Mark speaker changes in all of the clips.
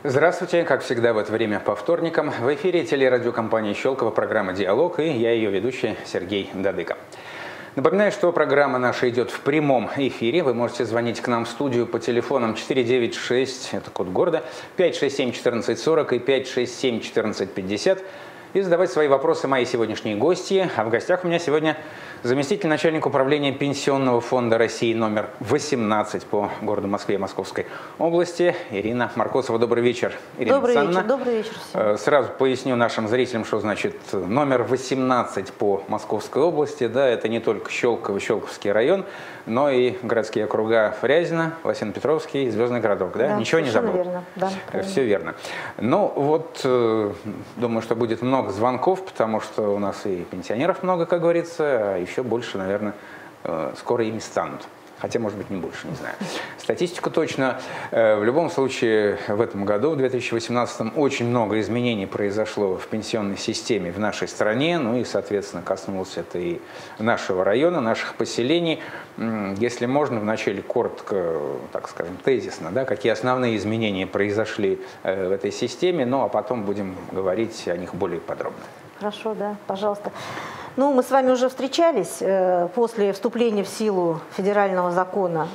Speaker 1: Здравствуйте, как всегда в это время по вторникам. В эфире телерадиокомпании «Щелково» программа «Диалог» и я ее ведущий Сергей Дадыко. Напоминаю, что программа наша идет в прямом эфире. Вы можете звонить к нам в студию по телефонам 496, это код города, 567-1440 и 567-1450 и задавать свои вопросы моей сегодняшней гости. А в гостях у меня сегодня заместитель начальника управления Пенсионного фонда России номер 18 по городу Москве и Московской области Ирина Маркосова. Добрый вечер, Ирина Александровна.
Speaker 2: Добрый вечер всем.
Speaker 1: Сразу поясню нашим зрителям, что значит номер 18 по Московской области. Да, это не только Щелково, Щелковский район, но и городские округа Фрязино, Лосино-Петровский и Звездный городок. Да? Ничего не забыл?
Speaker 2: Верно. Да,
Speaker 1: все верно. Ну вот, думаю, что будет много звонков, потому что у нас и пенсионеров много, как говорится, а еще больше, наверное, скоро ими станут. Хотя, может быть, не больше, не знаю. Статистику точно. В любом случае, в этом году, в 2018, очень много изменений произошло в пенсионной системе в нашей стране. Ну и, соответственно, коснулось это и нашего района, наших поселений. Если можно, вначале коротко, так скажем, тезисно, да, какие основные изменения произошли в этой системе, ну а потом будем говорить о них более подробно.
Speaker 2: Хорошо, да, пожалуйста. Ну, мы с вами уже встречались после вступления в силу федерального закона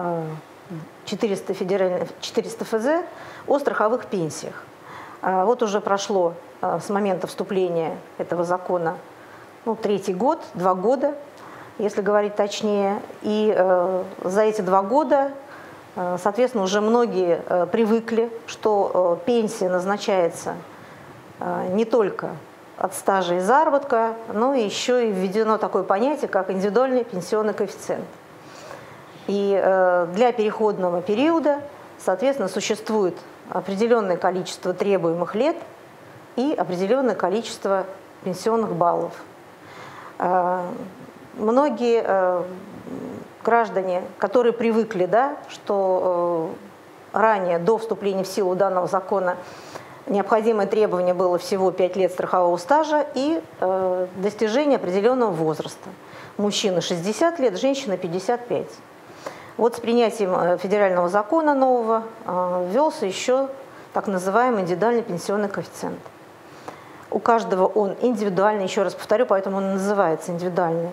Speaker 2: 400 ФЗ о страховых пенсиях. Вот уже прошло с момента вступления этого закона, ну, 3-й год, 2 года, если говорить точнее. И за эти 2 года, соответственно, уже многие привыкли, что пенсия назначается не только от стажа и заработка, но еще и введено такое понятие, как индивидуальный пенсионный коэффициент. И для переходного периода, соответственно, существует определенное количество требуемых лет и определенное количество пенсионных баллов. Многие граждане, которые привыкли, да, что ранее, до вступления в силу данного закона, необходимое требование было всего 5 лет страхового стажа и достижение определенного возраста. Мужчина 60 лет, женщина 55. Вот с принятием федерального закона нового ввелся еще так называемый индивидуальный пенсионный коэффициент. У каждого он индивидуальный, еще раз повторю, поэтому он называется индивидуальный.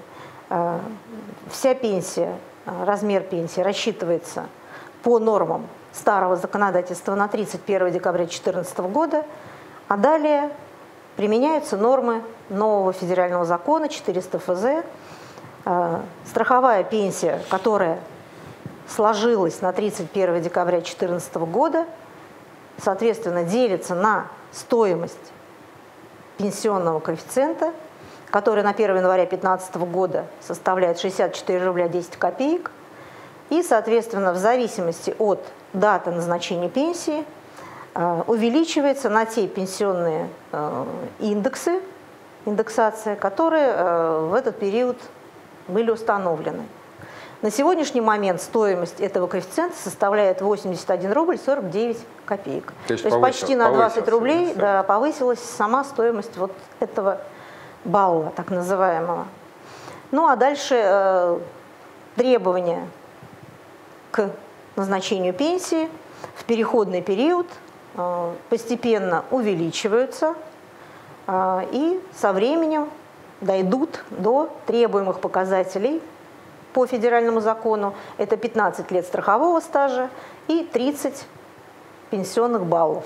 Speaker 2: Вся пенсия, размер пенсии рассчитывается по нормам старого законодательства на 31 декабря 2014 года, а далее применяются нормы нового федерального закона 400 ФЗ. Страховая пенсия, которая сложилась на 31 декабря 2014 года, соответственно, делится на стоимость пенсионного коэффициента, который на 1 января 2015 года составляет 64 рубля 10 копеек, и, соответственно, в зависимости от даты назначения пенсии увеличивается на те пенсионные индексы, индексация, которые в этот период были установлены. На сегодняшний момент стоимость этого коэффициента составляет 81 рубль 49 копеек. То есть почти на 20 рублей, да, повысилась сама стоимость вот этого балла, так называемого. Ну а дальше требования к назначению пенсии в переходный период постепенно увеличиваются и со временем дойдут до требуемых показателей по федеральному закону. Это 15 лет страхового стажа и 30 пенсионных баллов.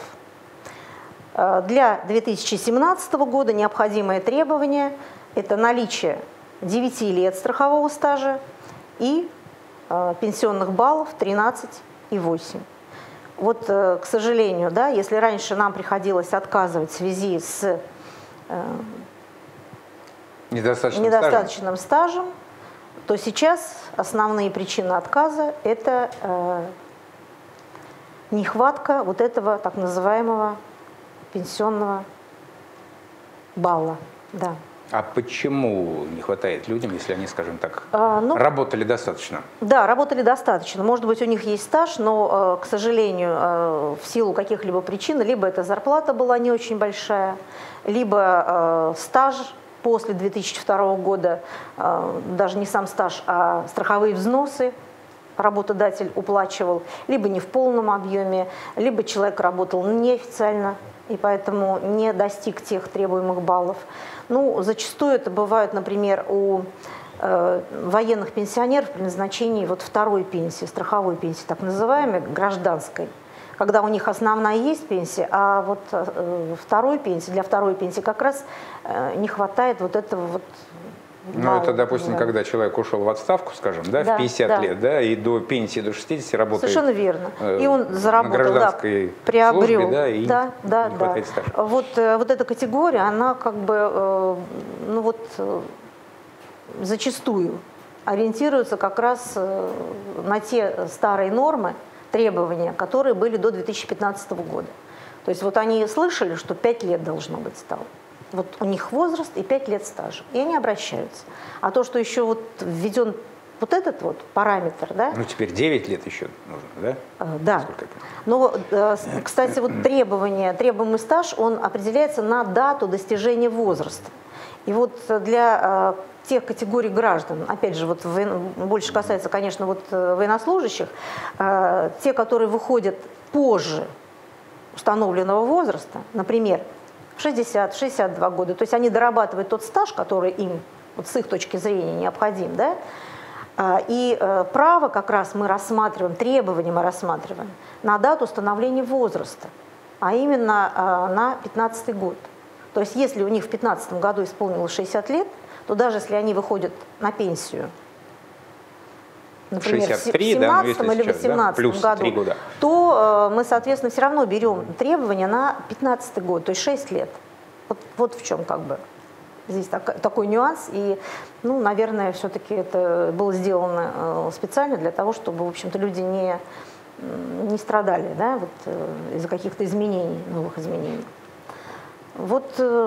Speaker 2: Для 2017 года необходимое требование – это наличие 9 лет страхового стажа и пенсионных баллов 13,8. Вот, к сожалению, да, если раньше нам приходилось отказывать в связи с недостаточным стажем, то сейчас основные причины отказа – это нехватка вот этого так называемого пенсионного балла. Да.
Speaker 1: А почему не хватает людям, если они, скажем так, работали достаточно?
Speaker 2: Да, работали достаточно. Может быть, у них есть стаж, но, к сожалению, в силу каких-либо причин, либо эта зарплата была не очень большая, либо стаж после 2002 года, даже не сам стаж, а страховые взносы работодатель уплачивал либо не в полном объеме, либо человек работал неофициально и поэтому не достиг тех требуемых баллов. Ну, зачастую это бывает, например, у военных пенсионеров при назначении вот второй пенсии, страховой пенсии, так называемой, гражданской, когда у них основная есть пенсия, а вот второй пенсии, для второй пенсии как раз не хватает вот этого вот.
Speaker 1: Ну, это, допустим, когда человек ушел в отставку, скажем, да, в 50 лет, да, и до пенсии, до 60 работает.
Speaker 2: Совершенно верно. И он заработал,
Speaker 1: на гражданской
Speaker 2: приобрел.
Speaker 1: службе, да, и
Speaker 2: не
Speaker 1: хватает стажа.
Speaker 2: Вот эта категория, она как бы, ну вот, зачастую ориентируется как раз на те старые нормы, требования, которые были до 2015 года. То есть вот они слышали, что 5 лет должно быть стало. Вот у них возраст и 5 лет стажа, и они обращаются. А то, что еще вот введен вот этот вот параметр, да?
Speaker 1: Ну, теперь 9 лет еще нужно, да?
Speaker 2: Да. Но, кстати, вот требуемый стаж, он определяется на дату достижения возраста. И вот для тех категорий граждан, опять же, вот больше касается, конечно, вот военнослужащих, те, которые выходят позже установленного возраста, например, 60-62 года, то есть они дорабатывают тот стаж, который им, вот с их точки зрения, необходим, да? И право как раз мы рассматриваем, требования мы рассматриваем на дату установления возраста, а именно на 15-й год. То есть если у них в 15 году исполнилось 60 лет, то даже если они выходят на пенсию, например,
Speaker 1: 63,
Speaker 2: в 17 или 18 году, то мы, соответственно, все равно берем требования на 15 год, то есть 6 лет. Вот в чем как бы здесь такой нюанс. И, ну, наверное, все-таки это было сделано специально для того, чтобы, в общем-то, люди не страдали, да, вот, из-за каких-то изменений, новых изменений. Вот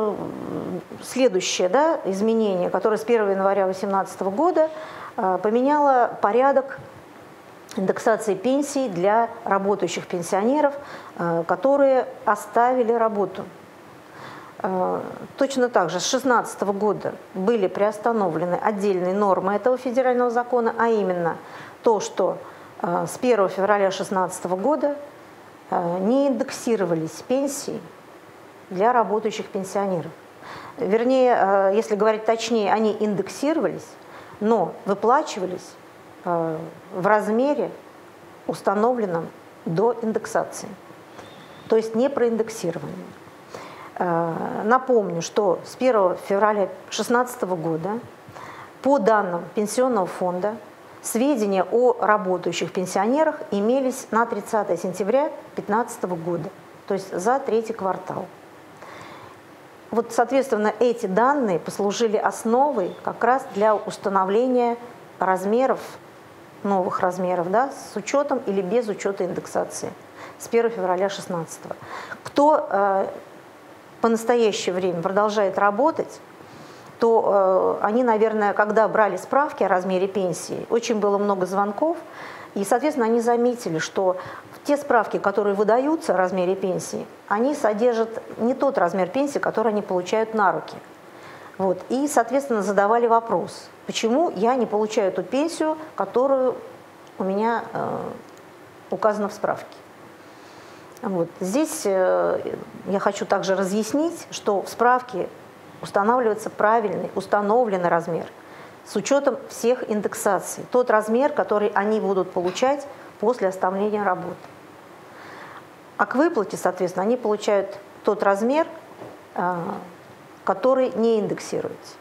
Speaker 2: следующее, да, изменение, которое с 1 января 2018 года поменяло порядок индексации пенсий для работающих пенсионеров, которые оставили работу. Точно так же с 2016 года были приостановлены отдельные нормы этого федерального закона, а именно то, что с 1 февраля 2016 года не индексировались пенсии для работающих пенсионеров. Вернее, если говорить точнее, они индексировались, но выплачивались в размере, установленном до индексации, то есть не проиндексированные. Напомню, что с 1 февраля 2016 года по данным Пенсионного фонда сведения о работающих пенсионерах имелись на 30 сентября 2015 года, то есть за 3-й квартал. Вот, соответственно, эти данные послужили основой как раз для установления размеров, новых размеров, да, с учетом или без учета индексации с 1 февраля 2016. Кто по настоящее время продолжает работать, то они, наверное, когда брали справки о размере пенсии, очень было много звонков, и, соответственно, они заметили, что те справки, которые выдаются о размере пенсии, они содержат не тот размер пенсии, который они получают на руки. Вот. И, соответственно, задавали вопрос, почему я не получаю ту пенсию, которую у меня указана в справке. Вот. Здесь я хочу также разъяснить, что в справке устанавливается правильный, установленный размер с учетом всех индексаций. Тот размер, который они будут получать после оставления работы. А к выплате, соответственно, они получают тот размер, который не индексируется.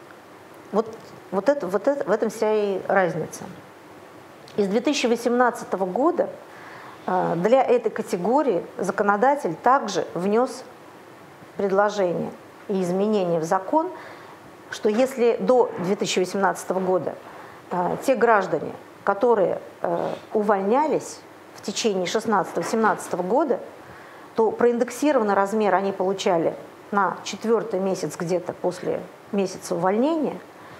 Speaker 2: В этом вся и разница. Из 2018 года для этой категории законодатель также внес предложение и изменения в закон, что если до 2018 года те граждане, которые увольнялись в течение 16-17 года, то проиндексированный размер они получали на 4-й месяц где-то после месяца увольнения.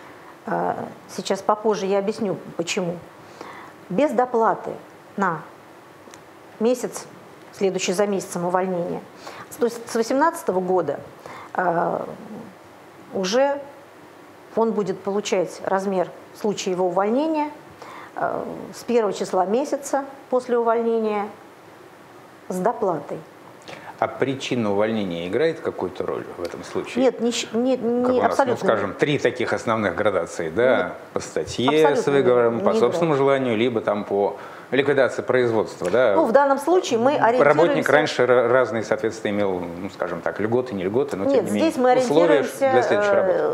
Speaker 2: Сейчас попозже я объясню, почему. Без доплаты на месяц, следующий за месяцем увольнения. То есть с 2018 года уже он будет получать размер в случае его увольнения с первого числа месяца после увольнения с доплатой.
Speaker 1: А причина увольнения играет какую-то роль в этом случае?
Speaker 2: Нет, не абсолютно.
Speaker 1: Ну, скажем, 3 таких основных градации, да,
Speaker 2: Нет,
Speaker 1: по статье с выговором, по собственному желанию, либо там по ликвидации производства, да.
Speaker 2: Ну, в данном случае мы ориентируемся...
Speaker 1: Работник раньше разные, соответственно, имел, ну, скажем так, льготы, не льготы, но тем не менее
Speaker 2: здесь мы
Speaker 1: условия для следующей работы.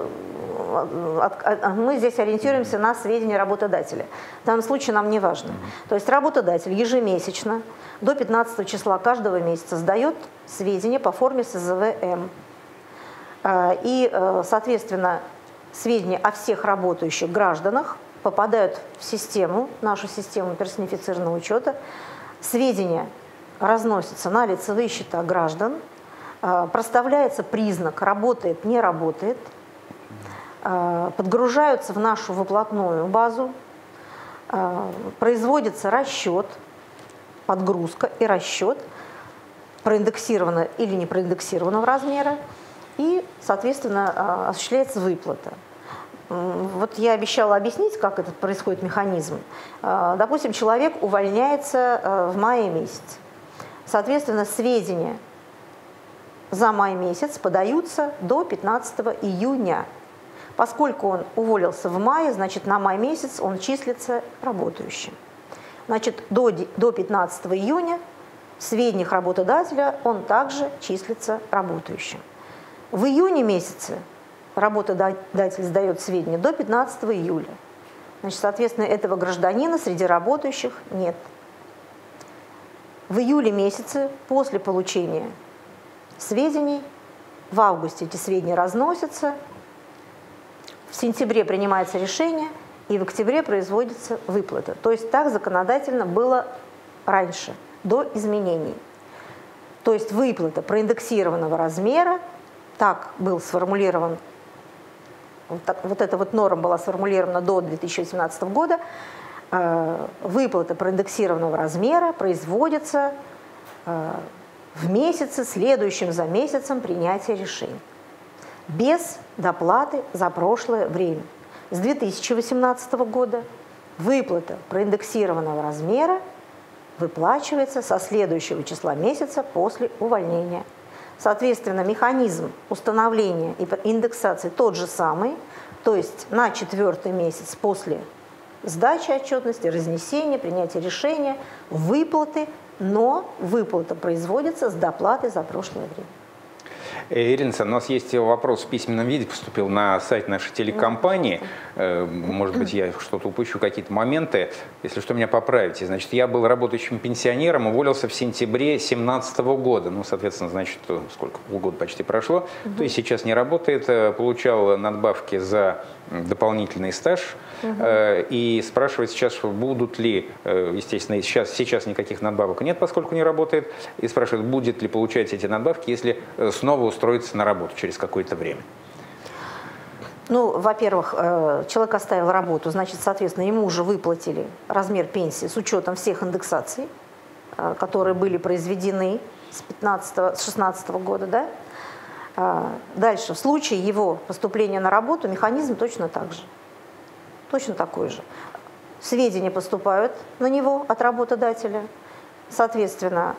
Speaker 2: Мы здесь ориентируемся на сведения работодателя. В данном случае нам не важно. То есть работодатель ежемесячно до 15 числа каждого месяца сдает сведения по форме СЗВ-М. И, соответственно, сведения о всех работающих гражданах попадают в систему, нашу систему персонифицированного учета. Сведения разносятся на лицевые счета граждан, проставляется признак «работает», «не работает», подгружаются в нашу выплатную базу, производится расчет, подгрузка и расчет проиндексированного или не проиндексированного размера, и, соответственно, осуществляется выплата. Вот я обещала объяснить, как этот происходит механизм. Допустим, человек увольняется в мае месяце. Соответственно, сведения за май месяц подаются до 15 июня. Поскольку он уволился в мае, значит, на май месяц он числится работающим. Значит, до 15 июня в сведениях работодателя он также числится работающим. В июне месяце работодатель сдает сведения до 15 июля. Значит, соответственно, этого гражданина среди работающих нет. В июле месяце после получения сведений, в августе эти сведения разносятся, в сентябре принимается решение, и в октябре производится выплата. То есть так законодательно было раньше, до изменений. То есть выплата проиндексированного размера, так был сформулирован, вот эта вот норма была сформулирована до 2018 года, выплата проиндексированного размера производится в месяце, следующем за месяцем принятия решений, без доплаты за прошлое время. С 2018 года выплата проиндексированного размера выплачивается со следующего числа месяца после увольнения. Соответственно, механизм установления и индексации тот же самый, то есть на 4-й месяц после сдачи отчетности, разнесения, принятия решения, выплаты, но выплата производится с доплатой за прошлое время.
Speaker 1: Ирина Александровна, у нас есть вопрос в письменном виде, поступил на сайт нашей телекомпании. Может быть, я что-то упущу, какие-то моменты. Если что, меня поправите. Значит, я был работающим пенсионером, уволился в сентябре 2017 года. Ну, соответственно, значит, сколько? Полгода почти прошло. То есть сейчас не работает, получал надбавки за дополнительный стаж. И спрашивает сейчас, будут ли, естественно, сейчас никаких надбавок нет, поскольку не работает. И спрашивает, будет ли получать эти надбавки, если снова устроиться на работу через какое-то время.
Speaker 2: Ну, во-первых, человек оставил работу, значит, соответственно, ему уже выплатили размер пенсии с учетом всех индексаций, которые были произведены с 2016 года, да? Дальше, в случае его поступления на работу, механизм точно так же. Точно такой же. Сведения поступают на него от работодателя. Соответственно,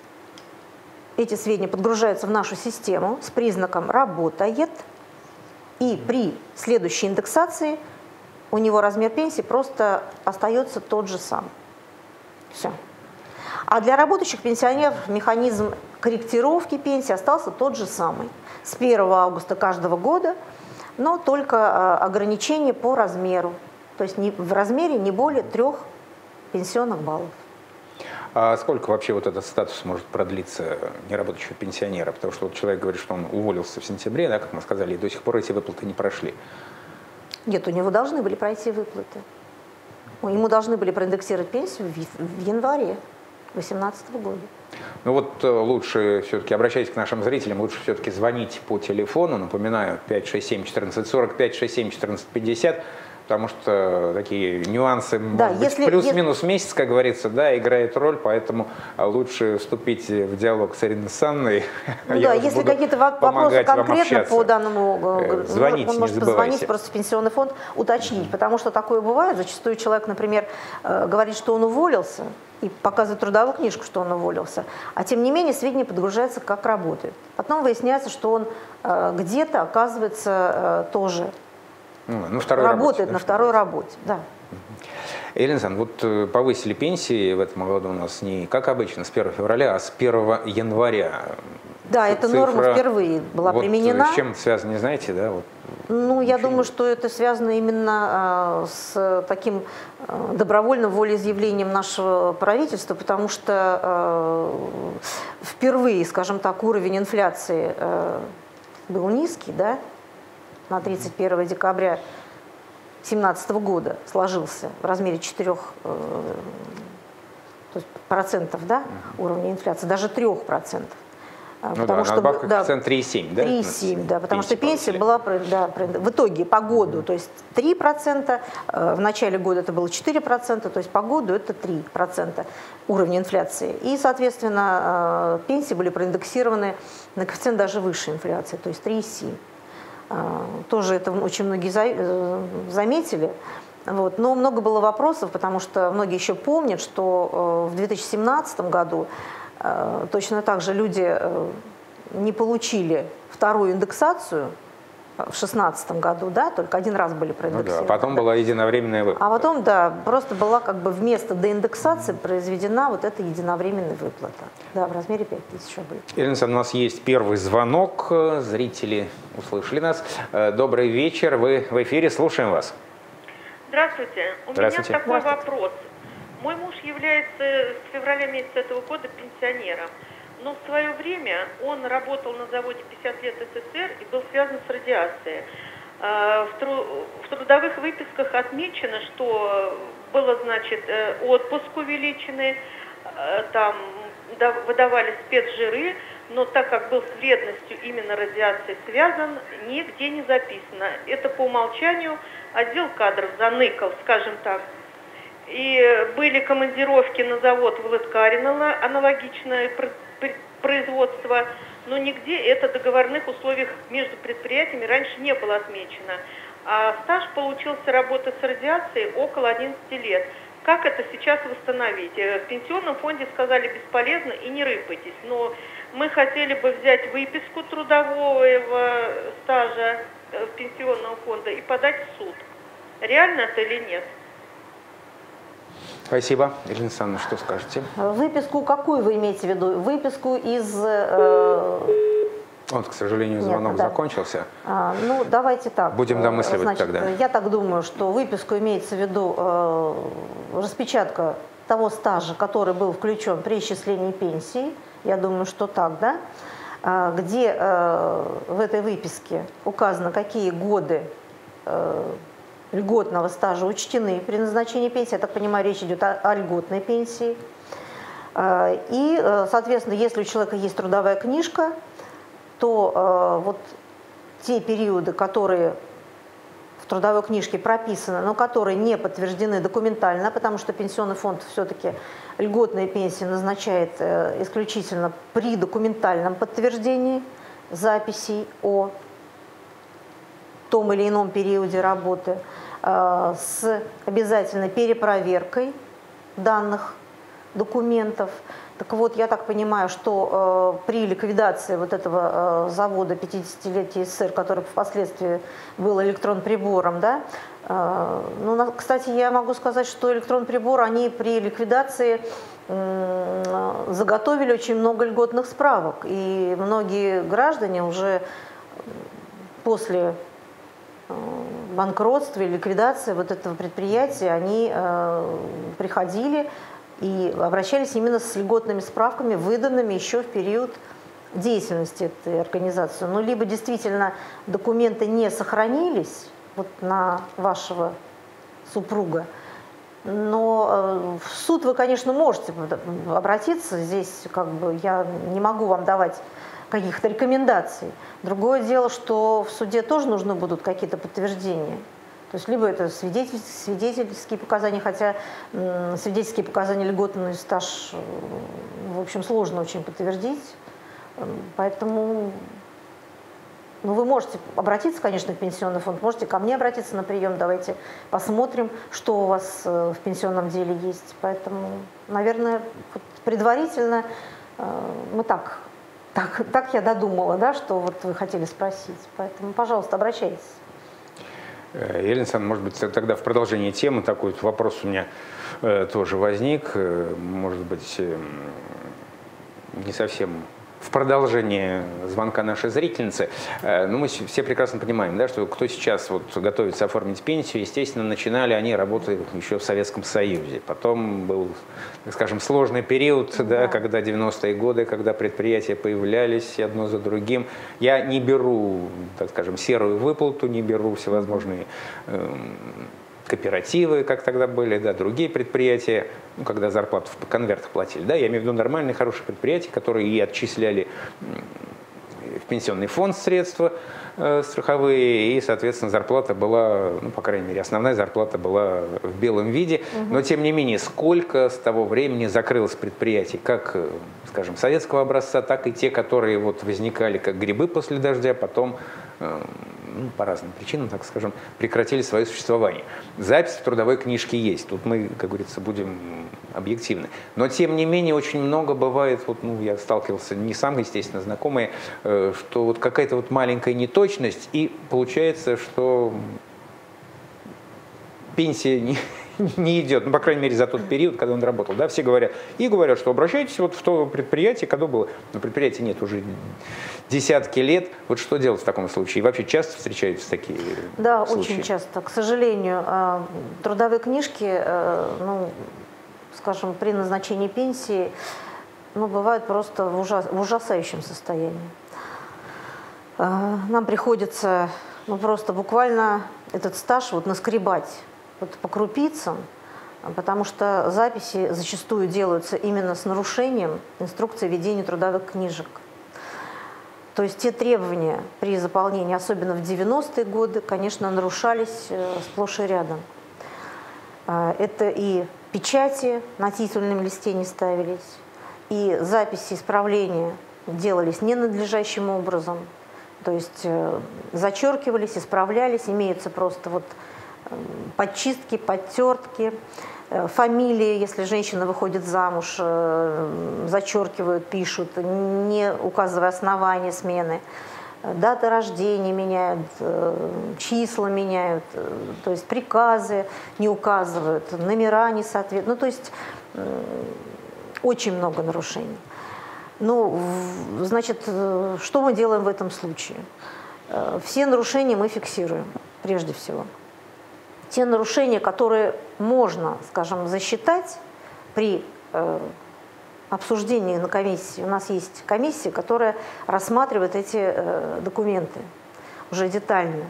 Speaker 2: эти сведения подгружаются в нашу систему с признаком «работает», и при следующей индексации у него размер пенсии просто остается тот же самый. Все. А для работающих пенсионеров механизм корректировки пенсии остался тот же самый. С 1 августа каждого года, но только ограничение по размеру. То есть в размере не более 3 пенсионных баллов.
Speaker 1: А сколько вообще вот этот статус может продлиться неработающего пенсионера? Потому что вот человек говорит, что он уволился в сентябре, да, как мы сказали, и до сих пор эти выплаты не прошли.
Speaker 2: Нет, у него должны были пройти выплаты. Ему должны были проиндексировать пенсию в январе 2018 года.
Speaker 1: Ну вот лучше все-таки обращайтесь к нашим зрителям, лучше все-таки звонить по телефону, напоминаю, 567-1440, 567-1450. потому что такие нюансы,
Speaker 2: Да,
Speaker 1: может быть, плюс-минус месяц, как говорится, да, играет роль, поэтому лучше вступить в диалог с Ириной Санной.
Speaker 2: Ну да, если какие-то вопросы конкретно по данному,
Speaker 1: звоните,
Speaker 2: он может позвонить просто в пенсионный фонд, уточнить, потому что такое бывает. Зачастую человек, например, говорит, что он уволился, и показывает трудовую книжку, что он уволился, а тем не менее сведения подгружаются, как работает. Потом выясняется, что он где-то, оказывается, тоже работает на второй работе. Да.
Speaker 1: Ирина Александровна, вот повысили пенсии в этом году у нас не как обычно с 1 февраля, а с 1 января.
Speaker 2: Да, эта норма впервые была применена.
Speaker 1: С чем это связано, не знаете, да?
Speaker 2: Ну, я думаю, что это связано именно с таким добровольным волеизъявлением нашего правительства, потому что впервые, скажем так, уровень инфляции был низкий, да, на 31 декабря 2017 года сложился в размере 4%, да, уровня инфляции, даже 3%.
Speaker 1: Ну да, надбавка коэффициент 3,7, да?
Speaker 2: 3,7, да, потому что пенсия была в итоге по году, то есть 3%, в начале года это было 4%, то есть по году это 3% уровня инфляции. И, соответственно, пенсии были проиндексированы на коэффициент даже выше инфляции, то есть 3,7. Тоже это очень многие заметили. Вот. Но много было вопросов, потому что многие еще помнят, что в 2017 году точно так же люди не получили вторую индексацию в 2016 году, да, только один раз были проиндексированы.
Speaker 1: Ну да, потом была единовременная выплата.
Speaker 2: А потом, да, просто была как бы вместо доиндексации произведена вот эта единовременная выплата, да, в размере 5000 рублей.
Speaker 1: Ирина Александровна, у нас есть первый звонок, зрители услышали нас. Добрый вечер, вы в эфире, слушаем вас.
Speaker 3: Здравствуйте. У меня такой вопрос. Мой муж является с февраля месяца этого года пенсионером, но в свое время он работал на заводе 50 лет СССР и был связан с радиацией. В трудовых выписках отмечено, что было, значит, отпуск увеличенный, там выдавали спецжиры, но так как был с вредностью именно радиации связан, нигде не записано. Это по умолчанию отдел кадров заныкал, скажем так. И были командировки на завод в Лыткарино, аналогичное производство, но нигде это в договорных условиях между предприятиями раньше не было отмечено. А стаж получился работы с радиацией около 11 лет. Как это сейчас восстановить? В пенсионном фонде сказали бесполезно и не рыпайтесь, но мы хотели бы взять выписку трудового стажа пенсионного фонда и подать в суд. Реально это или нет?
Speaker 1: Спасибо. Ирина Александровна, что скажете?
Speaker 2: Выписку какую вы имеете в виду? Выписку из...
Speaker 1: Он, к сожалению, звонок закончился.
Speaker 2: Ну, давайте так.
Speaker 1: Будем домысливать. Значит, тогда.
Speaker 2: Я так думаю, что выписку имеется в виду распечатка того стажа, который был включен при исчислении пенсии. Я думаю, что так, да? Где в этой выписке указано, какие годы льготного стажа учтены при назначении пенсии. Я так понимаю, речь идет о льготной пенсии. И, соответственно, если у человека есть трудовая книжка, то вот те периоды, которые в трудовой книжке прописаны, но которые не подтверждены документально, потому что пенсионный фонд все-таки льготные пенсии назначает исключительно при документальном подтверждении записей о том или ином периоде работы, с обязательной перепроверкой данных документов. Так вот, я так понимаю, что при ликвидации вот этого завода 50-летия СССР, который впоследствии был электронприбором, да, ну, кстати, я могу сказать, что электронприбор, они при ликвидации заготовили очень много льготных справок, и многие граждане уже после банкротства и ликвидации вот этого предприятия, они приходили и обращались именно с льготными справками, выданными еще в период деятельности этой организации. Ну, либо действительно документы не сохранились вот на вашего супруга, но в суд вы, конечно, можете обратиться. Здесь как бы я не могу вам давать каких-то рекомендаций. Другое дело, что в суде тоже нужны будут какие-то подтверждения То есть либо это свидетельские показания, хотя свидетельские показания льготный стаж, в общем, сложно очень подтвердить. Поэтому вы можете обратиться, конечно, в пенсионный фонд, можете ко мне обратиться на прием, давайте посмотрим, что у вас в пенсионном деле есть. Поэтому, наверное, предварительно мы так я додумала, да, что вот вы хотели спросить. Поэтому, пожалуйста, обращайтесь.
Speaker 1: Елена Александровна, может быть, тогда в продолжении темы такой вот вопрос у меня тоже возник, может быть, не совсем в продолжение звонка нашей зрительницы. Но мы все прекрасно понимаем, да, что кто сейчас вот готовится оформить пенсию, естественно, начинали они работать еще в Советском Союзе. Потом был, так скажем, сложный период, да, когда 90-е годы, когда предприятия появлялись одно за другим. Я не беру, так скажем, серую выплату, не беру всевозможные кооперативы, как тогда были, да, другие предприятия, когда зарплату в конвертах платили. Да, я имею в виду нормальные, хорошие предприятия, которые и отчисляли в пенсионный фонд средства страховые, и, соответственно, зарплата была, по крайней мере, основная зарплата была в белом виде. Но, тем не менее, сколько с того времени закрылось предприятий, как, скажем, советского образца, так и те, которые вот возникали как грибы после дождя, потом по разным причинам, так скажем, прекратили свое существование. Запись в трудовой книжке есть. Тут мы, как говорится, будем объективны. Но, тем не менее, очень много бывает, вот, я сталкивался, не сам, естественно, знакомые, что вот какая-то вот маленькая неточность, и получается, что пенсия не идет, по крайней мере, за тот период, когда он работал. Да, все говорят, что обращайтесь вот в то предприятие, когда было. Но предприятия нет уже десятки лет. Вот что делать в таком случае? И вообще часто встречаются такие случаи?
Speaker 2: Да, очень часто. К сожалению, трудовые книжки, скажем, при назначении пенсии, бывают просто в ужасающем состоянии. Нам приходится просто буквально этот стаж наскребать по крупицам, потому что записи зачастую делаются именно с нарушением инструкции ведения трудовых книжек. То есть те требования при заполнении, особенно в 90-е годы, конечно, нарушались сплошь и рядом. Это и печати на титульном листе не ставились, и записи исправления делались ненадлежащим образом. То есть зачеркивались, исправлялись, имеются просто подчистки, подтертки, фамилии, если женщина выходит замуж, зачеркивают, пишут, не указывая основания смены. Даты рождения меняют, числа меняют, то есть приказы не указывают, номера не соответствуют. То есть очень много нарушений. Значит, что мы делаем в этом случае? Все нарушения мы фиксируем, прежде всего. Те нарушения, которые можно, скажем, засчитать при обсуждении на комиссии. У нас есть комиссия, которая рассматривает эти документы уже детально.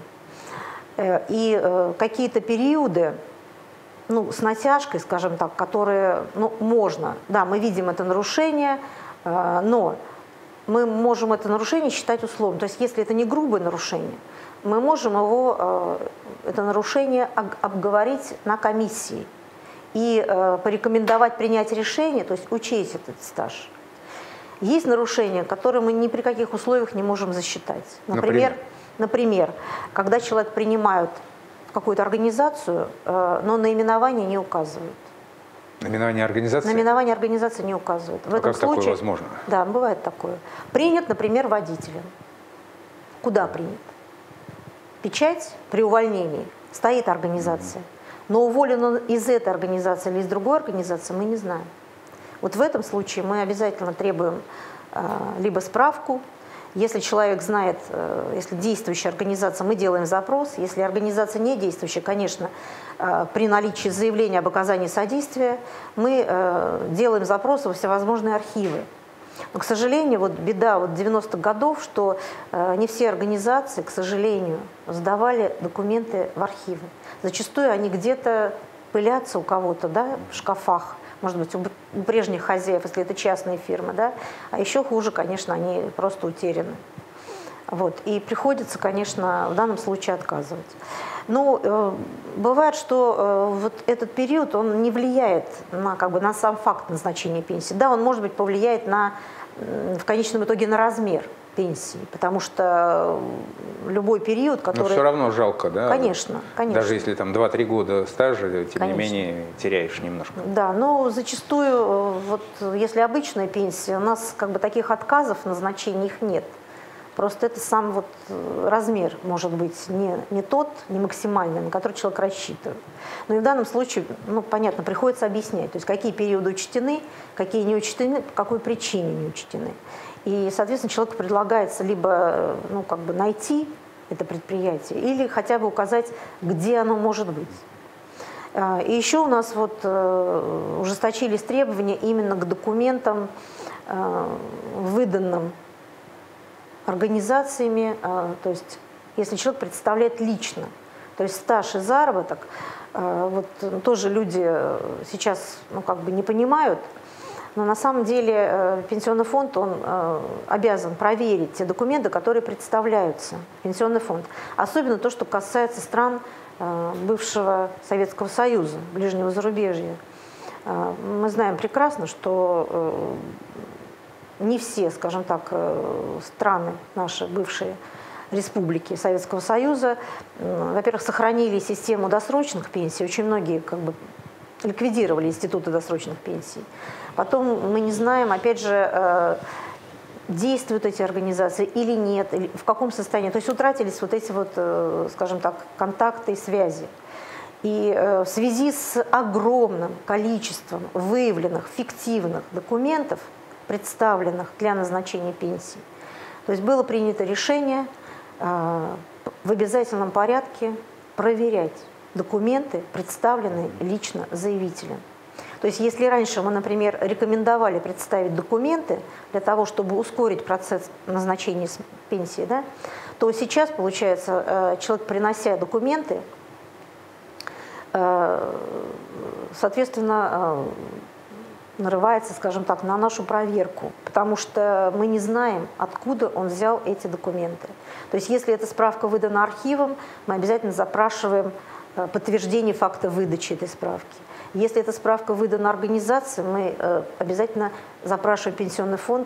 Speaker 2: И какие-то периоды, с натяжкой, скажем так, которые, можно. Да, мы видим это нарушение, но мы можем это нарушение считать условным. То есть если это не грубое нарушение, мы можем это нарушение обговорить на комиссии и порекомендовать принять решение, то есть учесть этот стаж. Есть нарушения, которые мы ни при каких условиях не можем засчитать. Например, когда человек принимают в какую-то организацию, но наименование не указывают.
Speaker 1: Наименование организации?
Speaker 2: Наименование организации не указывают. В этом случае,
Speaker 1: такое возможно? Да,
Speaker 2: бывает такое. Принят, например, водителем. Куда принят? Печать при увольнении стоит организация. Но уволен он из этой организации или из другой организации, мы не знаем. Вот в этом случае мы обязательно требуем либо справку. Если человек знает, если действующая организация, мы делаем запрос. Если организация не действующая, конечно, при наличии заявления об оказании содействия, мы делаем запрос во всевозможные архивы. Но, к сожалению, беда 90-х годов, что не все организации, к сожалению, сдавали документы в архивы. Зачастую они где-то пылятся у кого-то, да, в шкафах, может быть, у прежних хозяев, если это частные фирмы, да, а еще хуже, конечно, они просто утеряны. Вот, и приходится, конечно, в данном случае отказывать. Но бывает, что вот этот период, он не влияет на, как бы, на сам факт назначения пенсии. Да, он, может быть, повлияет в конечном итоге на размер пенсии, потому что любой период, который...
Speaker 1: Но все равно жалко, да?
Speaker 2: Конечно, конечно.
Speaker 1: Даже если там 2-3 года стажа, тем не менее теряешь немножко.
Speaker 2: Да, но зачастую, вот если обычная пенсия, у нас как бы таких отказов в назначении их нет. Просто это сам вот размер может быть не тот, не максимальный, на который человек рассчитывает. Но и в данном случае, ну, понятно, приходится объяснять, то есть какие периоды учтены, какие не учтены, по какой причине не учтены. И, соответственно, человеку предлагается либо, ну, как бы найти это предприятие, или хотя бы указать, где оно может быть. И еще у нас вот ужесточились требования именно к документам, выданным организациями, то есть если человек представляет лично, то есть стаж и заработок, вот тоже люди сейчас, ну, как бы не понимают, но на самом деле пенсионный фонд, он обязан проверить те документы, которые представляются в пенсионный фонд. Особенно то, что касается стран бывшего Советского Союза, ближнего зарубежья. Мы знаем прекрасно, что не все, скажем так, страны наши бывшие республики Советского Союза, во-первых, сохранили систему досрочных пенсий, очень многие как бы ликвидировали институты досрочных пенсий. Потом мы не знаем, опять же, действуют эти организации или нет, или в каком состоянии. То есть утратились вот эти вот, скажем так, контакты и связи. И в связи с огромным количеством выявленных фиктивных документов, представленных для назначения пенсии, то есть было принято решение в обязательном порядке проверять документы, представленные лично заявителем. То есть если раньше мы, например, рекомендовали представить документы для того, чтобы ускорить процесс назначения пенсии, да, то сейчас, получается, человек, принося документы, соответственно, нарывается, скажем так, на нашу проверку, потому что мы не знаем, откуда он взял эти документы. То есть если эта справка выдана архивом, мы обязательно запрашиваем подтверждение факта выдачи этой справки. Если эта справка выдана организацией, мы обязательно запрашиваем пенсионный фонд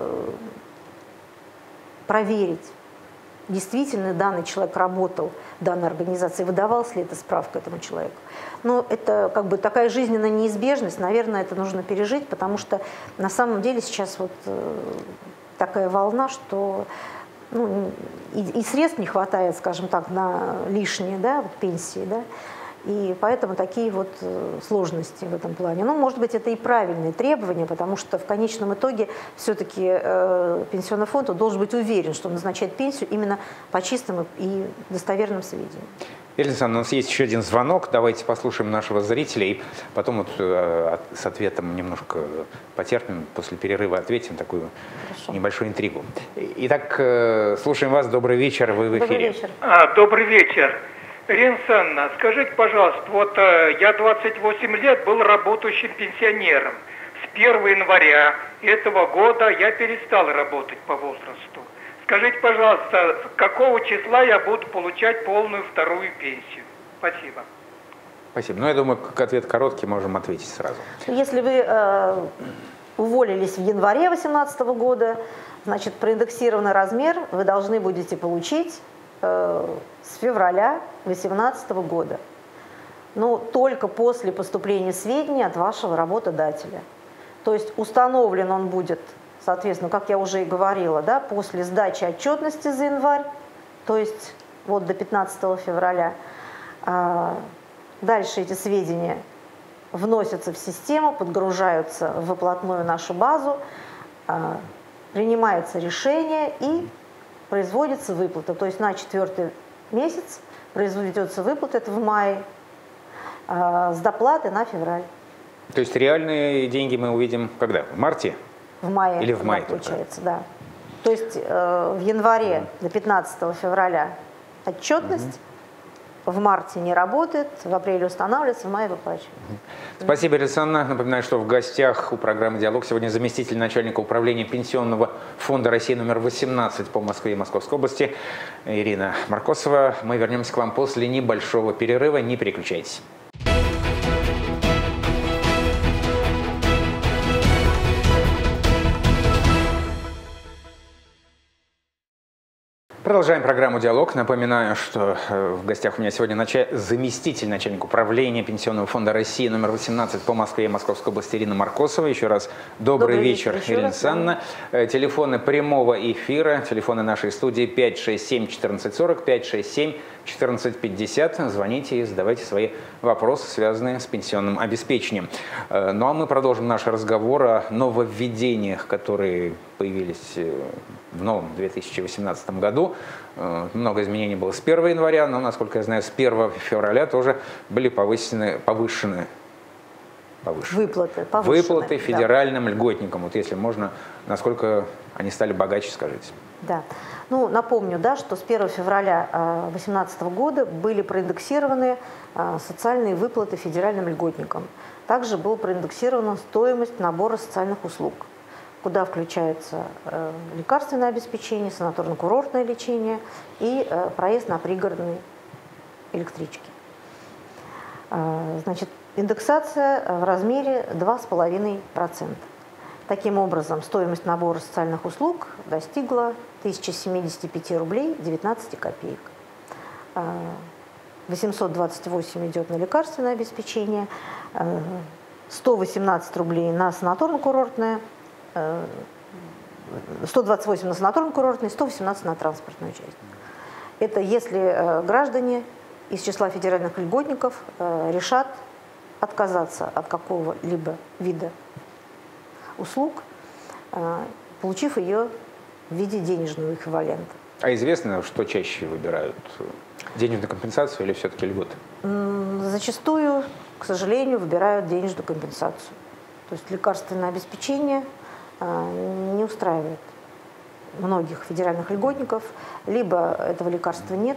Speaker 2: проверить, действительно данный человек работал в данной организации, выдавалась ли эта справка этому человеку. Но это как бы такая жизненная неизбежность, наверное, это нужно пережить, потому что на самом деле сейчас вот такая волна, что ну, и средств не хватает, скажем так, на лишние, да, вот пенсии, да, и поэтому такие вот сложности в этом плане. Ну, может быть, это и правильные требования, потому что в конечном итоге все-таки пенсионный фонд должен быть уверен, что он назначает пенсию именно по чистым и достоверным сведениям.
Speaker 1: Елена Александровна, у нас есть еще один звонок. Давайте послушаем нашего зрителя и потом вот с ответом немножко потерпим, после перерыва ответим такую небольшую интригу. Итак, слушаем вас. Добрый вечер, вы в эфире.
Speaker 2: Добрый вечер.
Speaker 4: Добрый вечер. Ирина Александровна, скажите, пожалуйста, вот я 28 лет был работающим пенсионером. С 1 января этого года я перестал работать по возрасту. Скажите, пожалуйста, с какого числа я буду получать полную вторую пенсию? Спасибо.
Speaker 1: Спасибо. Ну, я думаю, как ответ короткий, можем ответить сразу.
Speaker 2: Если вы уволились в январе 2018 года, значит, проиндексированный размер вы должны будете получить с февраля 2018 года. Но только после поступления сведений от вашего работодателя. То есть установлен он будет, соответственно, как я уже и говорила, да, после сдачи отчетности за январь, то есть вот до 15 февраля. Дальше эти сведения вносятся в систему, подгружаются в выплатную нашу базу, принимается решение и производится выплата. То есть на 4-й месяц произведется выплата, это в мае, с доплатой на февраль.
Speaker 1: То есть реальные деньги мы увидим когда? В марте?
Speaker 2: В мае.
Speaker 1: Или в мае
Speaker 2: получается, да. То есть в январе до 15 февраля отчетность, в марте не работает, в апреле устанавливается, в мае выплачивается.
Speaker 1: Спасибо, Александра. Напоминаю, что в гостях у программы «Диалог» сегодня заместитель начальника управления Пенсионного фонда России номер 18 по Москве и Московской области Ирина Маркосова. Мы вернемся к вам после небольшого перерыва. Не переключайтесь. Продолжаем программу «Диалог». Напоминаю, что в гостях у меня сегодня заместитель начальника управления Пенсионного фонда России номер 18 по Москве и Московской области Ирина Маркосова. Еще раз добрый вечер, Ирина Александровна. Телефоны прямого эфира, телефоны нашей студии 567-1440, 567-1450. Звоните и задавайте свои вопросы, связанные с пенсионным обеспечением. Ну а мы продолжим наш разговор о нововведениях, которые появились в новом 2018 году. Много изменений было с 1 января, но, насколько я знаю, с 1 февраля тоже были повышены выплаты федеральным льготникам. Вот если можно, насколько они стали богаче, скажите.
Speaker 2: Да. Ну, напомню, да, что с 1 февраля 2018 года были проиндексированы социальные выплаты федеральным льготникам. Также была проиндексирована стоимость набора социальных услуг, куда включается лекарственное обеспечение, санаторно-курортное лечение и проезд на пригородной электричке. Значит, индексация в размере 2,5%. Таким образом, стоимость набора социальных услуг достигла 1075 рублей 19 копеек. 828 идет на лекарственное обеспечение, 118 рублей на санаторно-курортное, 128 на санаторно-курортный, 118 на транспортную часть. Это если граждане из числа федеральных льготников решат отказаться от какого-либо вида услуг, получив ее в виде денежного эквивалента.
Speaker 1: А известно, что чаще выбирают? Денежную компенсацию или все-таки льготы?
Speaker 2: Зачастую, к сожалению, выбирают денежную компенсацию. То есть лекарственное обеспечение не устраивает многих федеральных льготников. Либо этого лекарства нет,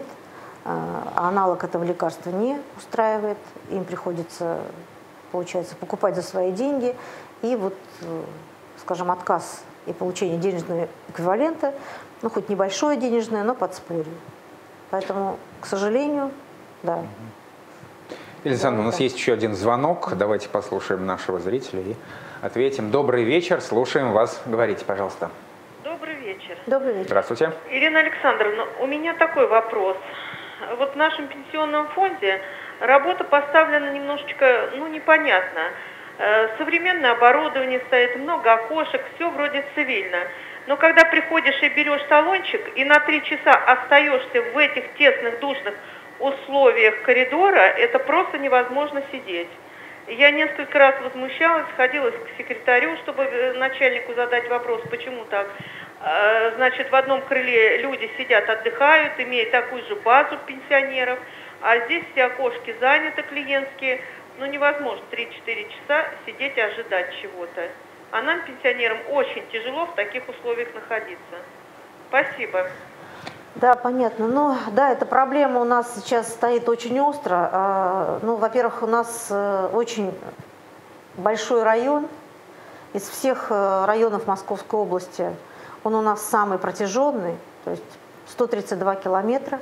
Speaker 2: а аналог этого лекарства не устраивает. Им приходится, получается, покупать за свои деньги. И вот, скажем, отказ и получение денежного эквивалента, ну, хоть небольшое денежное, но подспорье. Поэтому, к сожалению, да.
Speaker 1: Александра, у нас есть еще один звонок. Давайте послушаем нашего зрителя и ответим. Добрый вечер, слушаем вас. Говорите, пожалуйста.
Speaker 3: Добрый вечер.
Speaker 2: Добрый вечер.
Speaker 1: Здравствуйте.
Speaker 3: Ирина Александровна, у меня такой вопрос. Вот в нашем пенсионном фонде работа поставлена немножечко, непонятно. Современное оборудование стоит, много окошек, все вроде цивильно. Но когда приходишь и берешь талончик, и на 3 часа остаешься в этих тесных, душных условиях коридора, это просто невозможно сидеть. Я несколько раз возмущалась, ходила к секретарю, чтобы начальнику задать вопрос, почему так. Значит, в одном крыле люди сидят, отдыхают, имея такую же базу пенсионеров, а здесь все окошки заняты клиентские. Невозможно 3-4 часа сидеть и ожидать чего-то. А нам, пенсионерам, очень тяжело в таких условиях находиться. Спасибо.
Speaker 2: Да, понятно. Ну, да, эта проблема у нас сейчас стоит очень остро. Во-первых, у нас очень большой район. Из всех районов Московской области он у нас самый протяженный, то есть 132 километра.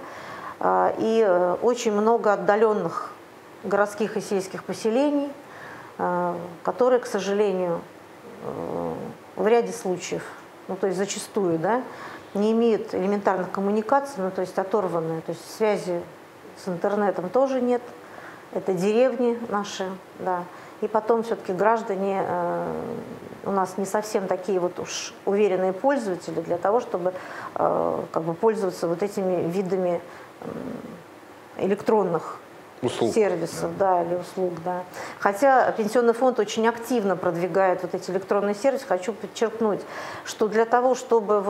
Speaker 2: И очень много отдаленных городских и сельских поселений, которые, к сожалению, в ряде случаев, то есть зачастую, да, не имеют элементарных коммуникаций, то есть оторванные, то есть связи с интернетом тоже нет, это деревни наши, да, и потом все-таки граждане у нас не совсем такие вот уж уверенные пользователи для того, чтобы пользоваться вот этими видами электронных сервисов, да, или услуг, да. Хотя Пенсионный фонд очень активно продвигает вот эти электронные сервисы. Хочу подчеркнуть, что для того, чтобы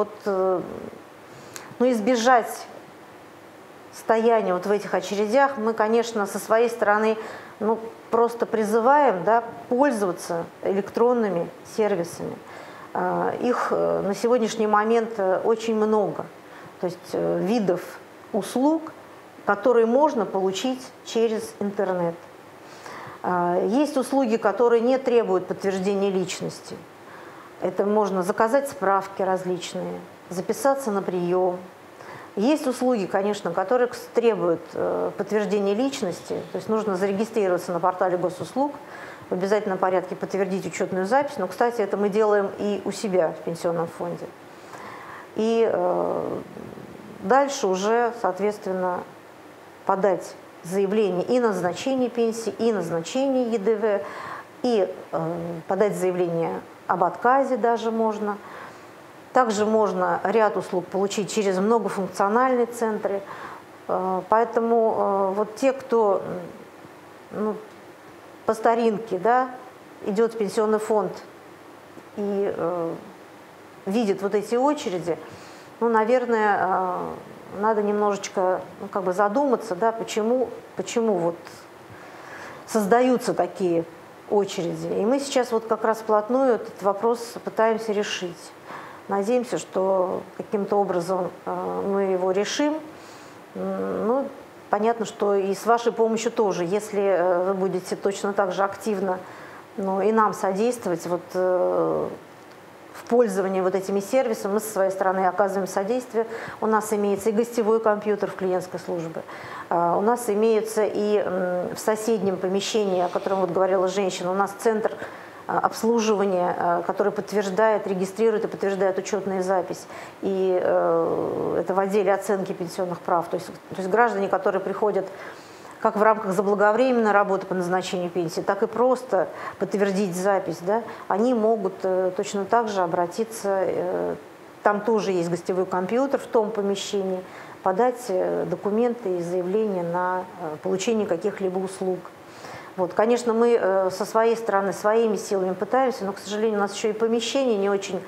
Speaker 2: избежать стояния вот в этих очередях, мы, конечно, со своей стороны просто призываем, да, пользоваться электронными сервисами. Их на сегодняшний момент очень много. То есть видов услуг, которые можно получить через интернет. Есть услуги, которые не требуют подтверждения личности. Это можно заказать справки различные, записаться на прием. Есть услуги, конечно, которые требуют подтверждения личности, то есть нужно зарегистрироваться на портале госуслуг, в обязательном порядке подтвердить учетную запись. Но, кстати, это мы делаем и у себя в пенсионном фонде. И дальше уже, соответственно, подать заявление и на назначение пенсии, и назначение ЕДВ, и подать заявление об отказе даже можно. Также можно ряд услуг получить через многофункциональные центры. Поэтому вот те, кто по старинке, да, идет в пенсионный фонд и видит вот эти очереди, наверное, надо немножечко задуматься, да, почему вот создаются такие очереди. И мы сейчас вот как раз вплотную этот вопрос пытаемся решить. Надеемся, что каким-то образом мы его решим. Понятно, что и с вашей помощью тоже, если вы будете точно так же активно и нам содействовать в пользовании вот этими сервисами, мы со своей стороны оказываем содействие. У нас имеется и гостевой компьютер в клиентской службе, у нас имеются и в соседнем помещении, о котором вот говорила женщина, у нас центр обслуживания, который подтверждает, регистрирует и подтверждает учетную запись. И это в отделе оценки пенсионных прав. То есть граждане, которые приходят как в рамках заблаговременной работы по назначению пенсии, так и просто подтвердить запись, да, они могут точно так же обратиться, там тоже есть гостевой компьютер в том помещении, подать документы и заявления на получение каких-либо услуг. Вот, конечно, мы со своей стороны, своими силами пытаемся, но, к сожалению, у нас еще и помещение не очень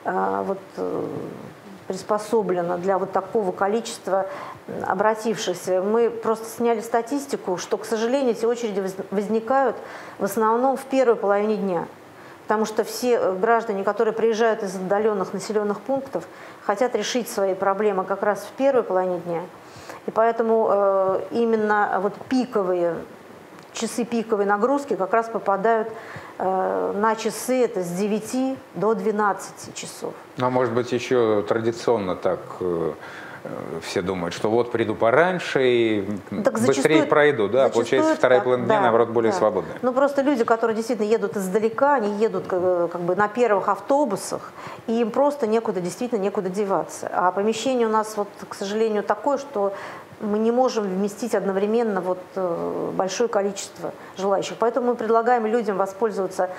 Speaker 2: приспособлено для вот такого количества обратившихся. Мы просто сняли статистику, что, к сожалению, эти очереди возникают в основном в первой половине дня. Потому что все граждане, которые приезжают из отдаленных населенных пунктов, хотят решить свои проблемы как раз в первой половине дня. И поэтому именно вот часы пиковой нагрузки как раз попадают на часы, это с 9 до 12 часов.
Speaker 1: А может быть, еще традиционно так все думают, что вот приду пораньше и быстрее пройду, да, получается вторая половина дня, наоборот, более свободная.
Speaker 2: Просто люди, которые действительно едут издалека, они едут на первых автобусах, и им просто действительно некуда деваться. А помещение у нас, к сожалению, такое, что мы не можем вместить одновременно большое количество желающих. Поэтому мы предлагаем людям воспользоваться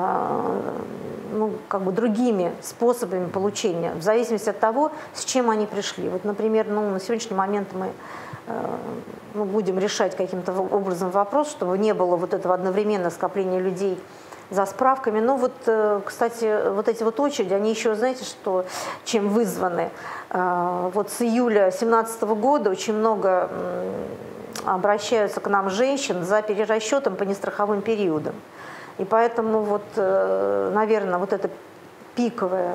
Speaker 2: другими способами получения, в зависимости от того, с чем они пришли. Вот, например, на сегодняшний момент мы будем решать каким-то образом вопрос, чтобы не было этого одновременного скопления людей за справками. Но кстати, эти очереди, они еще, знаете, чем вызваны? С июля 2017 года очень много обращаются к нам женщин за перерасчетом по нестраховым периодам. И поэтому, наверное, эта пиковая,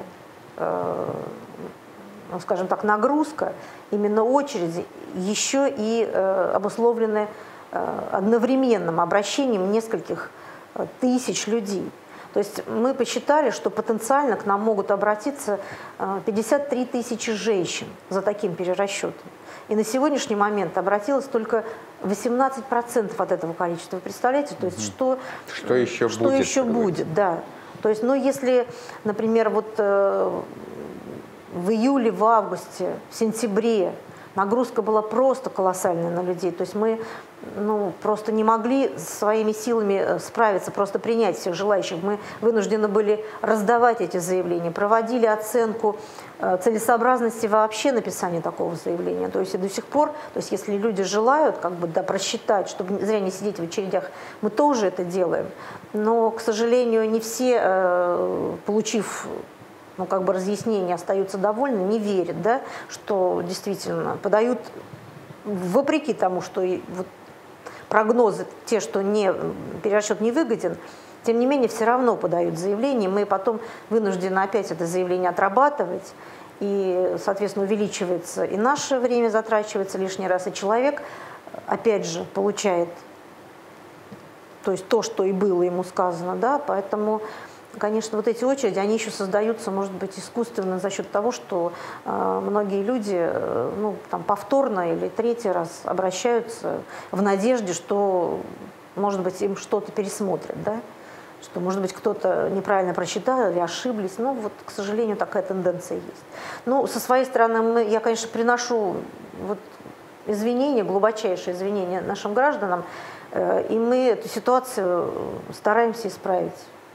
Speaker 2: скажем так, нагрузка, именно очереди, еще и обусловлены одновременным обращением нескольких тысяч людей. То есть мы посчитали, что потенциально к нам могут обратиться 53 тысячи женщин за таким перерасчетом. И на сегодняшний момент обратилось только 18% от этого количества. Вы представляете? То есть что еще будет? Да. То есть, если, например, в июле, в августе, в сентябре нагрузка была просто колоссальная на людей. То есть мы просто не могли своими силами справиться, просто принять всех желающих. Мы вынуждены были раздавать эти заявления, проводили оценку целесообразности вообще написания такого заявления. То есть и до сих пор, если люди желают просчитать, чтобы зря не сидеть в очередях, мы тоже это делаем. Но, к сожалению, не все, получив разъяснения, остаются довольны, не верят, да, что действительно подают, вопреки тому, что прогнозы те, что перерасчет не выгоден, тем не менее все равно подают заявление, мы потом вынуждены опять это заявление отрабатывать и, соответственно, увеличивается и наше время затрачивается лишний раз, и человек, опять же, получает, то есть то, что и было ему сказано, да, поэтому, конечно, вот эти очереди, они еще создаются, может быть, искусственно за счет того, что многие люди, ну, там, повторно или третий раз обращаются в надежде, что, может быть, им что-то пересмотрят, да, что, может быть, кто-то неправильно прочитал или ошиблись. Ну, вот, к сожалению, такая тенденция есть. Ну, со своей стороны, я, конечно, приношу вот извинения, глубочайшие извинения нашим гражданам, и мы эту ситуацию стараемся исправить.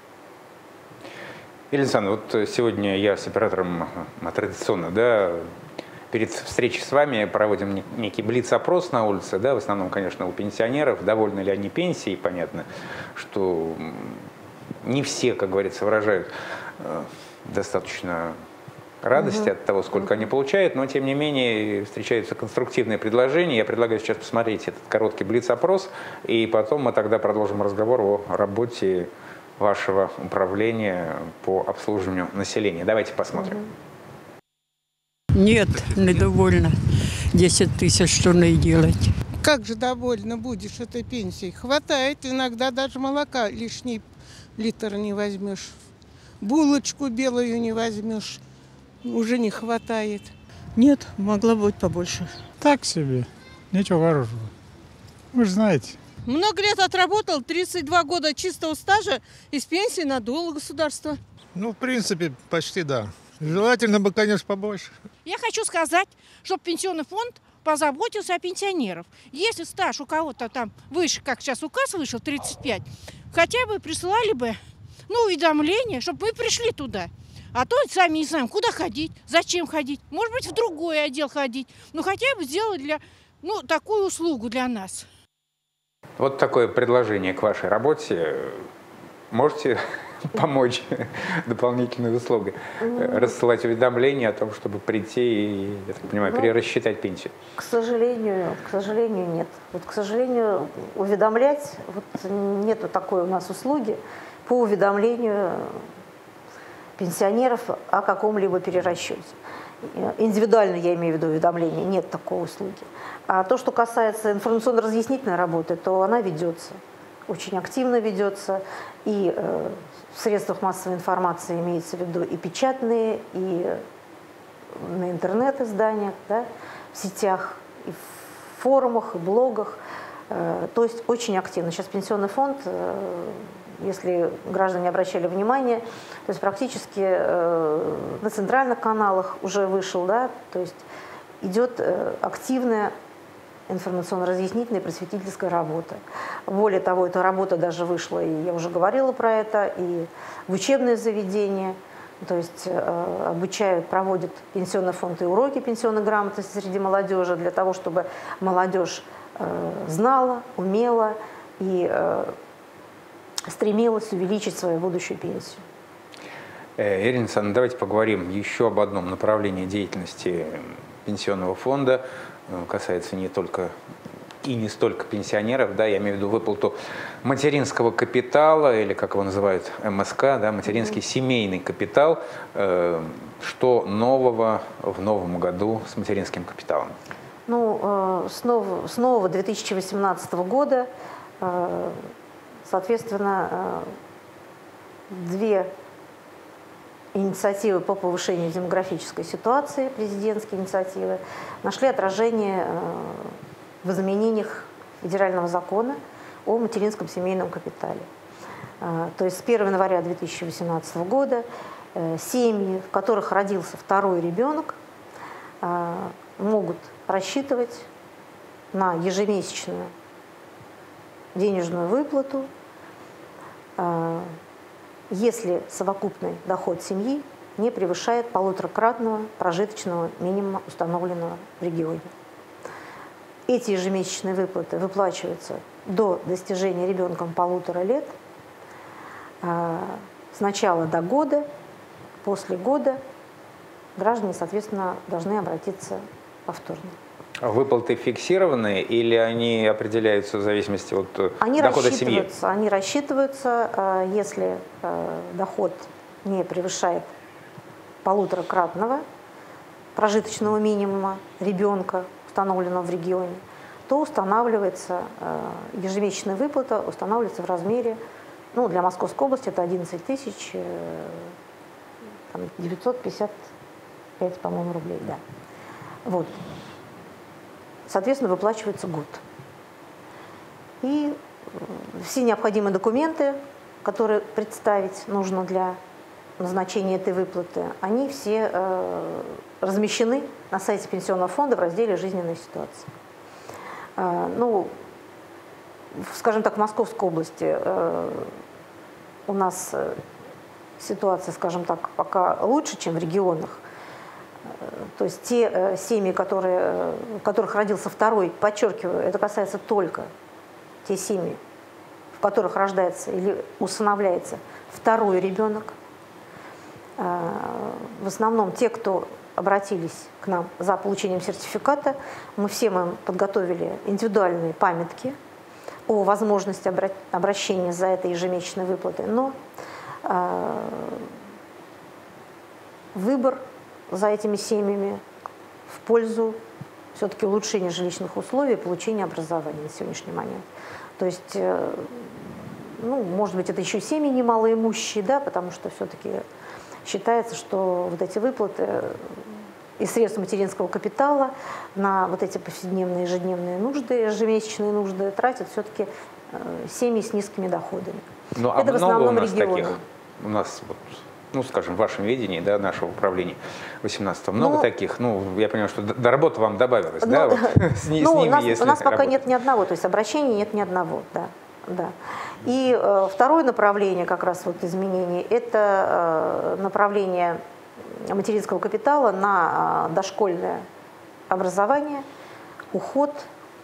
Speaker 1: Елена Александровна, вот сегодня я с оператором традиционно, да, перед встречей с вами проводим некий блиц-опрос на улице, да, в основном, конечно, у пенсионеров, довольны ли они пенсией, понятно, что не все, как говорится, выражают достаточно радости от того, сколько они получают, но, тем не менее, встречаются конструктивные предложения. Я предлагаю сейчас посмотреть этот короткий блиц-опрос, и потом мы тогда продолжим разговор о работе вашего управления по обслуживанию населения. Давайте посмотрим.
Speaker 5: Нет, недовольна. 10 тысяч, что надо делать?
Speaker 6: Как же довольна будешь этой пенсией? Хватает, иногда даже молока лишний литр не возьмешь. Булочку белую не возьмешь. Уже не хватает.
Speaker 7: Нет, могла быть побольше.
Speaker 8: Так себе. Ничего хорошего. Вы же знаете.
Speaker 7: Много лет отработал, 32 года чистого стажа, из пенсии надуло государство.
Speaker 8: Ну, в принципе, почти да. Желательно бы, конечно, побольше.
Speaker 9: Я хочу сказать, чтобы пенсионный фонд позаботился о пенсионерах. Если стаж у кого-то там выше, как сейчас указ вышел, 35, хотя бы присылали бы, ну, уведомление, чтобы мы пришли туда. А то сами не знаем, куда ходить, зачем ходить. Может быть, в другой отдел ходить. Ну, хотя бы сделать такую услугу для нас.
Speaker 1: Вот такое предложение к вашей работе. Можете помочь дополнительной услугой? Рассылать уведомления о том, чтобы прийти и, я так понимаю, перерасчитать пенсию?
Speaker 2: К сожалению, нет. Вот, к сожалению, уведомлять, вот нету такой у нас услуги по уведомлению пенсионеров о каком-либо перерасчете. Индивидуально, я имею в виду, уведомления, нет такой услуги. А то, что касается информационно-разъяснительной работы, то она ведется, очень активно ведется. И в средствах массовой информации имеется в виду и печатные, и на интернет-изданиях, да, в сетях, и в форумах, и блогах. То есть очень активно. Сейчас пенсионный фонд, если граждане обращали внимание, то есть практически на центральных каналах уже вышел, да, то есть идет активная информационно-разъяснительная просветительская работа. Более того, эта работа даже вышла, и я уже говорила про это, и в учебные заведения, то есть обучают, проводят пенсионный фонд и уроки пенсионной грамотности среди молодежи для того, чтобы молодежь знала, умела и стремилась увеличить свою будущую пенсию.
Speaker 1: Ирина Александровна, давайте поговорим еще об одном направлении деятельности пенсионного фонда. Касается не только и не столько пенсионеров, да, я имею в виду выплату материнского капитала, или как его называют, МСК, да, материнский семейный капитал. Что нового в новом году с материнским капиталом?
Speaker 2: Ну, с нового 2018 года, соответственно, две инициативы по повышению демографической ситуации, президентские инициативы, нашли отражение в изменениях федерального закона о материнском семейном капитале. То есть с 1 января 2018 года семьи, в которых родился второй ребенок, могут рассчитывать на ежемесячную денежную выплату, если совокупный доход семьи не превышает 1,5-кратного прожиточного минимума, установленного в регионе. Эти ежемесячные выплаты выплачиваются до достижения ребенком 1,5 лет, сначала до года, после года граждане, соответственно, должны обратиться повторно.
Speaker 1: Выплаты фиксированные или они определяются в зависимости от дохода семьи?
Speaker 2: Они рассчитываются, если доход не превышает 1,5-кратного прожиточного минимума ребенка, установленного в регионе, то устанавливается ежемесячная выплата, устанавливается в размере, ну, для Московской области это 11 955, по-моему, рублей, да. Вот. Соответственно, выплачивается год. И все необходимые документы, которые представить нужно для назначения этой выплаты, они все размещены на сайте Пенсионного фонда в разделе «Жизненная ситуация». Ну, скажем так, в Московской области у нас ситуация, скажем так, пока лучше, чем в регионах. То есть те семьи, у которых родился второй, подчеркиваю, это касается только те семьи, в которых рождается или усыновляется второй ребенок. В основном те, кто обратились к нам за получением сертификата, мы всем им подготовили индивидуальные памятки о возможности обращения за этой ежемесячной выплатой, но выбор за этими семьями в пользу все-таки улучшения жилищных условий и получения образования на сегодняшний момент. То есть, ну, может быть, это еще семьи немалоимущие, да, потому что все-таки считается, что вот эти выплаты из средств материнского капитала на вот эти повседневные, ежедневные нужды, ежемесячные нужды тратят все-таки семьи с низкими доходами.
Speaker 1: Ну, а
Speaker 2: это в основном регионы.
Speaker 1: У нас, вот, ну, скажем, в вашем видении, да, нашего управления 18-го, много таких? Ну, я понимаю, что до работы вам добавилось, да? Вот, с ними,
Speaker 2: у нас пока нет ни одного, то есть обращений нет ни одного, да. Да. И второе направление как раз вот изменений – это направление материнского капитала на дошкольное образование, уход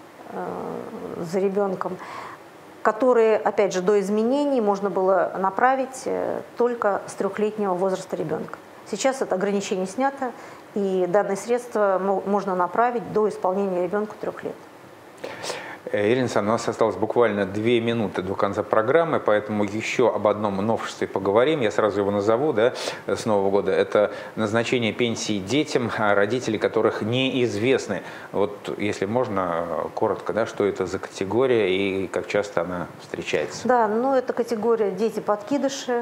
Speaker 2: за ребенком, которые, опять же, до изменений можно было направить только с 3-летнего возраста ребенка. Сейчас это ограничение снято, и данные средства можно направить до исполнения ребенка 3 лет.
Speaker 1: Ирина Александровна, у нас осталось буквально 2 минуты до конца программы, поэтому еще об одном новшестве поговорим. Я сразу его назову, да, с Нового года. Это назначение пенсии детям, родители которых неизвестны. Вот, если можно, коротко, да, что это за категория и как часто она встречается?
Speaker 2: Да, ну это категория дети-подкидыши.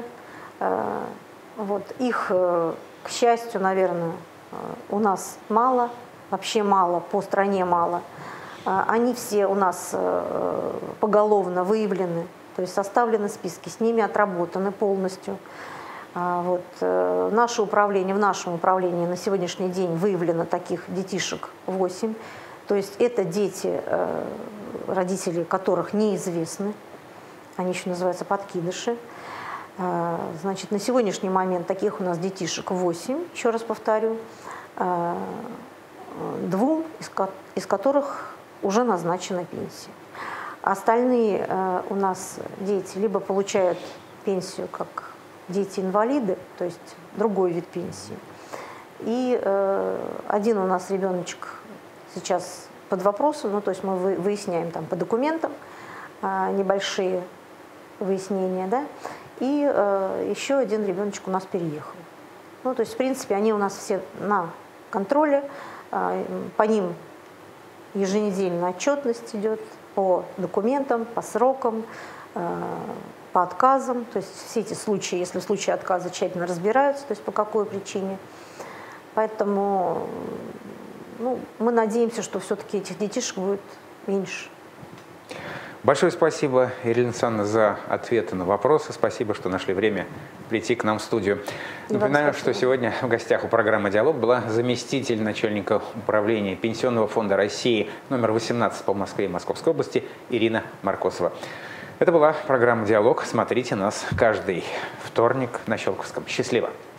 Speaker 2: Вот, их, к счастью, наверное, у нас мало, вообще мало, по стране мало. Они все у нас поголовно выявлены, то есть составлены списки, с ними отработаны полностью. Вот. В нашем управлении на сегодняшний день выявлено таких детишек 8. То есть это дети, родители которых неизвестны, они еще называются подкидыши. Значит, на сегодняшний момент таких у нас детишек 8, еще раз повторю, 2 из которых уже назначена пенсия. Остальные у нас дети либо получают пенсию как дети-инвалиды, то есть другой вид пенсии. И один у нас ребеночек сейчас под вопросом, ну то есть мы выясняем там по документам небольшие выяснения, да, и еще один ребеночек у нас переехал. Ну то есть в принципе они у нас все на контроле, по ним еженедельная отчетность идет по документам, по срокам, по отказам. То есть все эти случаи, если в случае отказа, тщательно разбираются, то есть по какой причине. Поэтому ну, мы надеемся, что все-таки этих детишек будет меньше.
Speaker 1: Большое спасибо, Ирина Александровна, за ответы на вопросы. Спасибо, что нашли время прийти к нам в студию. Напоминаю, что сегодня в гостях у программы «Диалог» была заместитель начальника управления Пенсионного фонда России номер 18 по Москве и Московской области Ирина Маркосова. Это была программа «Диалог». Смотрите нас каждый вторник на Щелковском. Счастливо!